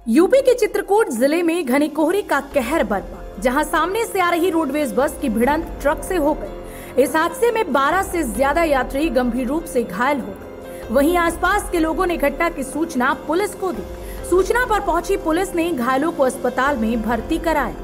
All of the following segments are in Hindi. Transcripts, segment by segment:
यूपी के चित्रकूट जिले में घने कोहरे का कहर बरपा, जहां सामने से आ रही रोडवेज बस की भिड़ंत ट्रक से हो गई। इस हादसे में 12 से ज्यादा यात्री गंभीर रूप से घायल हो गए। वहीं आसपास के लोगों ने घटना की सूचना पुलिस को दी। सूचना पर पहुंची पुलिस ने घायलों को अस्पताल में भर्ती कराया।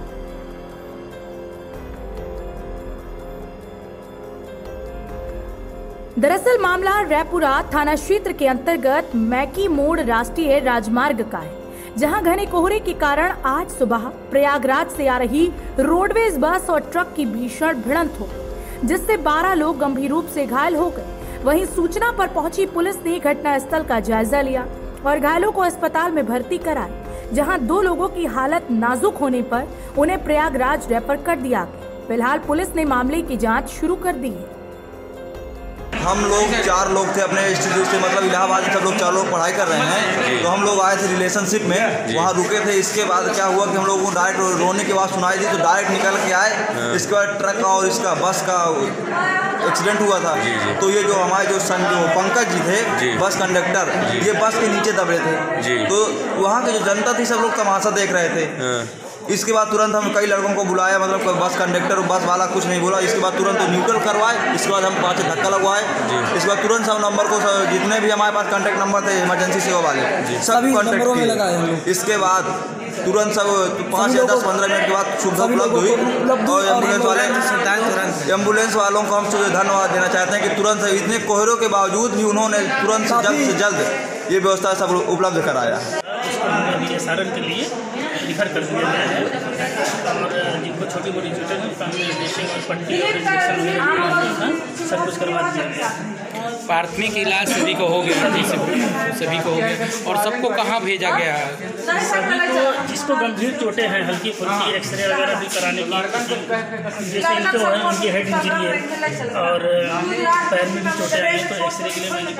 दरअसल मामला रायपुरा थाना क्षेत्र के अंतर्गत मैकी मोड़ राष्ट्रीय राजमार्ग का है, जहां घने कोहरे के कारण आज सुबह प्रयागराज से आ रही रोडवेज बस और ट्रक की भीषण भिड़ंत हो गई, जिससे 12 लोग गंभीर रूप से घायल हो गए। वहीं सूचना पर पहुंची पुलिस ने घटनास्थल का जायजा लिया और घायलों को अस्पताल में भर्ती कराया, जहां 2 लोगों की हालत नाजुक होने पर उन्हें प्रयागराज रेफर कर दिया गया। फिलहाल पुलिस ने मामले की जाँच शुरू कर दी है। हम लोग 4 लोग थे अपने इंस्टीट्यूट से, मतलब इलाहाबाद में सब लोग 4 लोग पढ़ाई कर रहे हैं। तो हम लोग आए थे रिलेशनशिप में, वहाँ रुके थे। इसके बाद क्या हुआ कि हम लोगों को डायरेक्ट रोने की आवाज़ सुनाई दी, तो डायरेक्ट निकल के आए। इसके बाद ट्रक और इसका बस का एक्सीडेंट हुआ था। तो ये जो हमारे जो पंकज जी थे बस कंडक्टर, ये बस के नीचे दबे थे। तो वहाँ की जो जनता थी सब लोग तमाशा देख रहे थे। इसके बाद तुरंत हम कई लड़कों को बुलाया, मतलब बस कंडक्टर बस वाला कुछ नहीं बोला। इसके बाद तुरंत न्यूट्रल करवाए। इसके बाद हम 5 धक्का लगवाए। इसके बाद तुरंत सब नंबर को जितने भी हमारे पास कॉन्टैक्ट नंबर थे इमरजेंसी सेवा वाले सब कॉन्टैक्ट किए। इसके बाद तुरंत सब 5 या 10-15 मिनट के बाद सुविधा उपलब्ध हुई। और एम्बुलेंस वालों को हम धन्यवाद देना चाहते हैं कि तुरंत इतने कोहरों के बावजूद भी उन्होंने तुरंत जल्द से जल्द ये व्यवस्था सब उपलब्ध कराया। सारण के लिए रिफर कर दिया गया है और जिनको छोटी मोटी चोटें हैं ड्रेसिंग और पट्टी और इंजेक्शन सब कुछ करवा दिया गया है। प्राथमिक इलाज सभी को हो गया, सभी को हो गया। और सबको कहाँ भेजा गया है? सभी को, जिसको गंभीर चोटें हैं, हल्की फुल्की एक्सरे वगैरह भी कराने की, जैसे इनको है उनकी हेड इंजरी है और पैर में भी चोटें आई तो एक्सरे के लिए मैंने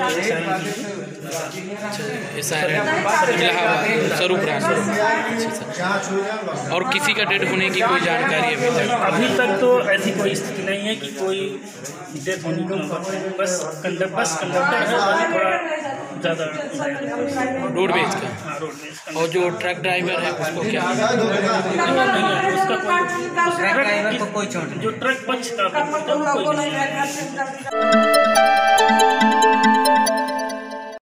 और किसी का डेथ होने की कोई जानकारी अभी तक तो ऐसी कोई स्थिति नहीं है कि कोई डेथ होने की। बस कंडक्टर है, थोड़ा ज़्यादा रोडवेज का। और जो ट्रक ड्राइवर है उसको क्या? उसका कोई चोट, जो ट्रक पक्ष का कोई नहीं है।